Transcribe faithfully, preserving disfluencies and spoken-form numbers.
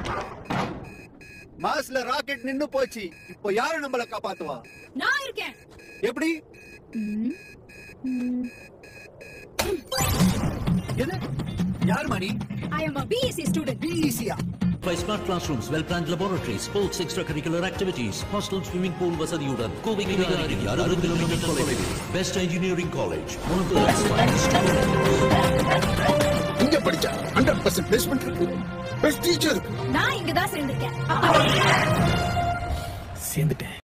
மாஸ்ல rocket நின்னு போச்சு. இப்போ யாரு நம்மள காப்பாத்துவா? நான் இருக்கேன். எப்படி? என்ன? யார் மணி? I am a B E C student. B E C. By smart classrooms, well-planned laboratories, sports, extracurricular activities, hostel, swimming pool, vasadiudan, Kovikilari, Aruvikilometer College, best engineering college, one of the finest. இங்க படிச்சா hundred percent placement இருக்கு. Best teacher. நான் இங்க தான் சேர்ந்திருக்கேன். சேர்ந்துட்டேன்.